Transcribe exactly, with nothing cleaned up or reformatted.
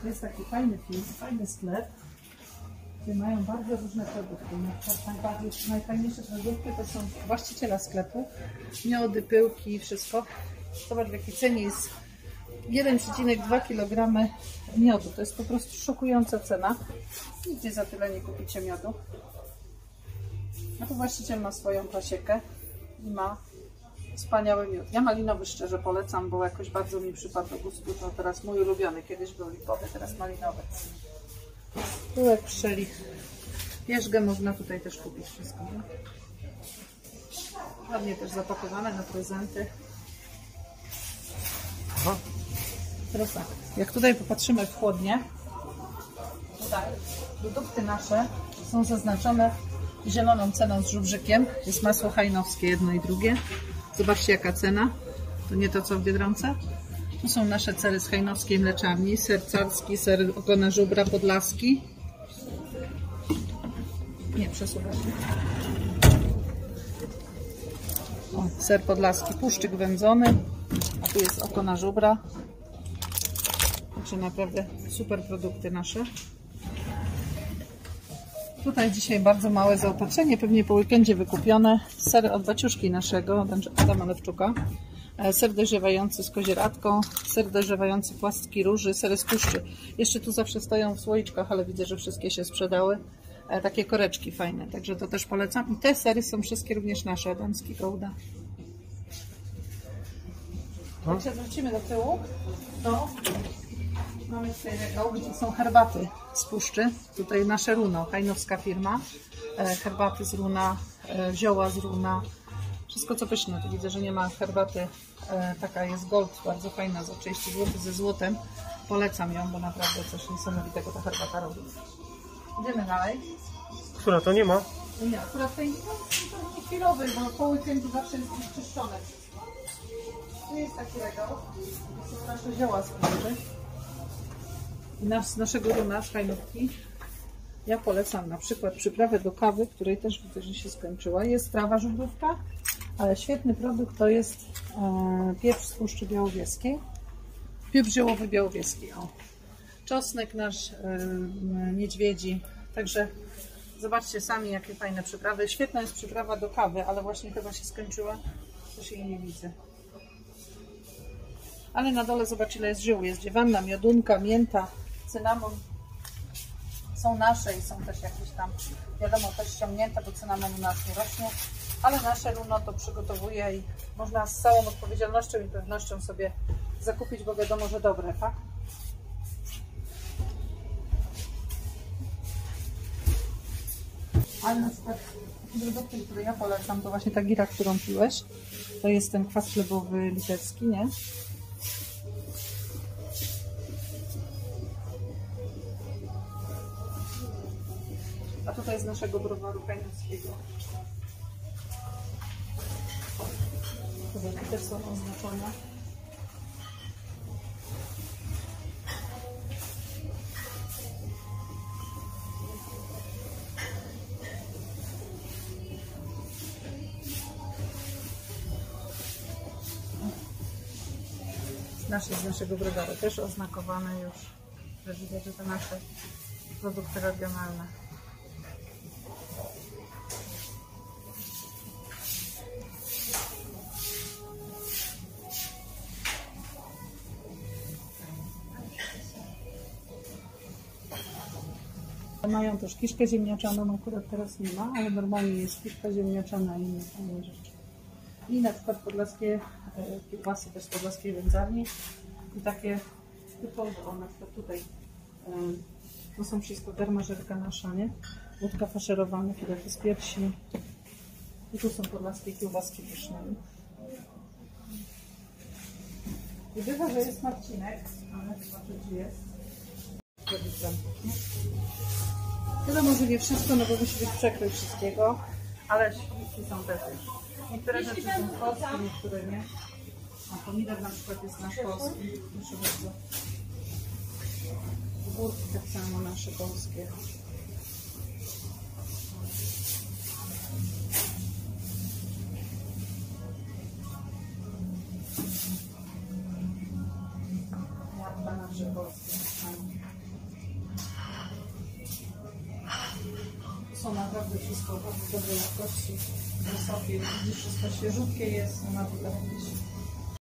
To jest taki fajny film, fajny sklep, gdzie mają bardzo różne produkty. Na przykład najbardziej, najfajniejsze produkty to są właściciela sklepu. Miody, pyłki, wszystko. Zobacz, w jakiej cenie jest jeden przecinek dwa kilograma miodu. To jest po prostu szokująca cena. Nigdzie za tyle nie kupicie miodu. A tu właściciel ma swoją pasiekę i ma wspaniały miód. Ja malinowy szczerze polecam, bo jakoś bardzo mi przypadł do gustu. To teraz mój ulubiony. Kiedyś był lipowy, teraz malinowy. Pyłek pszczeli. Pierzgę można tutaj też kupić wszystko. Nie? Ładnie też zapakowane na prezenty. Aha. Teraz tak, jak tutaj popatrzymy w chłodnie, tutaj produkty nasze są zaznaczone zieloną ceną z żubrzykiem. Jest masło hajnowskie, jedno i drugie. Zobaczcie, jaka cena. To nie to, co w Biedronce. Tu są nasze sery z hajnowskiej mleczarni. Ser carski, ser ogona żubra podlaski. Nie, przesuwam. O, ser podlaski, puszczyk wędzony. A tu jest ogona żubra. Także naprawdę super produkty nasze. Tutaj dzisiaj bardzo małe zaopatrzenie, pewnie po weekendzie wykupione. Ser od baciuszki naszego, Adama Lewczuka. Ser dojrzewający z kozieradką, ser dojrzewający płastki róży, sery z puszczy. Jeszcze tu zawsze stoją w słoiczkach, ale widzę, że wszystkie się sprzedały. Takie koreczki fajne, także to też polecam. I te sery są wszystkie również nasze, damski Gouda. Jak się zwrócimy do tyłu, to mamy tutaj regał, gdzie są herbaty z puszczy. Tutaj nasze runo, hajnowska firma. Herbaty z runa, zioła z runa. Wszystko co pyszne. Tu widzę, że nie ma herbaty. Taka jest gold, bardzo fajna, za trzydzieści złotych ze złotem. Polecam ją, bo naprawdę coś niesamowitego ta herbata robi. Idziemy dalej. Która to nie ma? Nie, akurat tej nie chwilowy, bo po weekendzie zawsze jest czyszczone. Tu jest taki regał. To są nasze zioła z puszczy. Nasz, z naszego runa, z hajnówki. Ja polecam na przykład przyprawę do kawy, której też widzę, że się skończyła. Jest trawa żubrówka, ale świetny produkt to jest e, pieprz z Puszczy Białowieskiej. Pieprz ziołowy białowieski. O. Czosnek nasz, e, niedźwiedzi. Także zobaczcie sami, jakie fajne przyprawy. Świetna jest przyprawa do kawy, ale właśnie chyba się skończyła. Też jej nie widzę. Ale na dole zobacz, ile jest ziół. Jest dziewanna, miodunka, mięta, cynamon. Są nasze i są też jakieś tam, wiadomo, też ściągnięte, bo cynamon u nas nie rośnie. Ale nasze runo to przygotowuje i można z całą odpowiedzialnością i pewnością sobie zakupić, bo wiadomo, że dobre, tak? Ale na przykład produkty, które ja polecam, to właśnie ta gira, którą piłeś. To jest ten kwas chlebowy litewski, nie? A tutaj z naszego browaru hajnowskiego. Te też są oznaczone. Nasze z naszego browaru też oznakowane już, że widać, że to nasze produkty regionalne. Mają też kiszkę ziemniaczaną, akurat teraz nie ma, ale normalnie jest kiszka ziemniaczana i inne fajne rzeczy. I na przykład podlaskie kiełbasy też z podlaskiej wędzarni i takie typowe, o na przykład tutaj to są wszystko darmażerka nasza, nie? Łódka faszerowana, filety z piersi i tu są podlaskie kiełbaski pyszne. I bywa, że jest Marcinek, ale zobaczę, gdzie jest. Wiadomo, że nie wszystko, no bo musi być przekrój wszystkiego, ale śliwki są też. Niektóre rzeczy są polskie, niektóre nie. A pomidor na przykład jest nasz polski. Proszę bardzo. Ogórki tak samo nasze polskie. Jabłka nasze polskie. są naprawdę wszystko bardzo dobrej jakości, wysokiej. Widzisz, wszystko świeżutkie jest, no ma to tak być.